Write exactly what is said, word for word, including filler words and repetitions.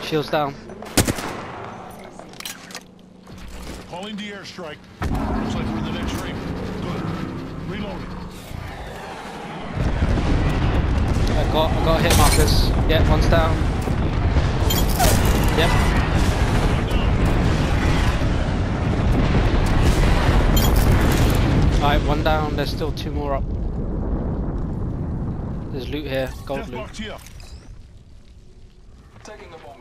Shields down. Calling the airstrike. Looks like we're in the next ring. Good. Reloading. I got, I got hit markers. Yeah, one's down. Yep. Alright, one down. There's still two more up. There's loot here. Gold loot. Deathbox here. Taking a moment.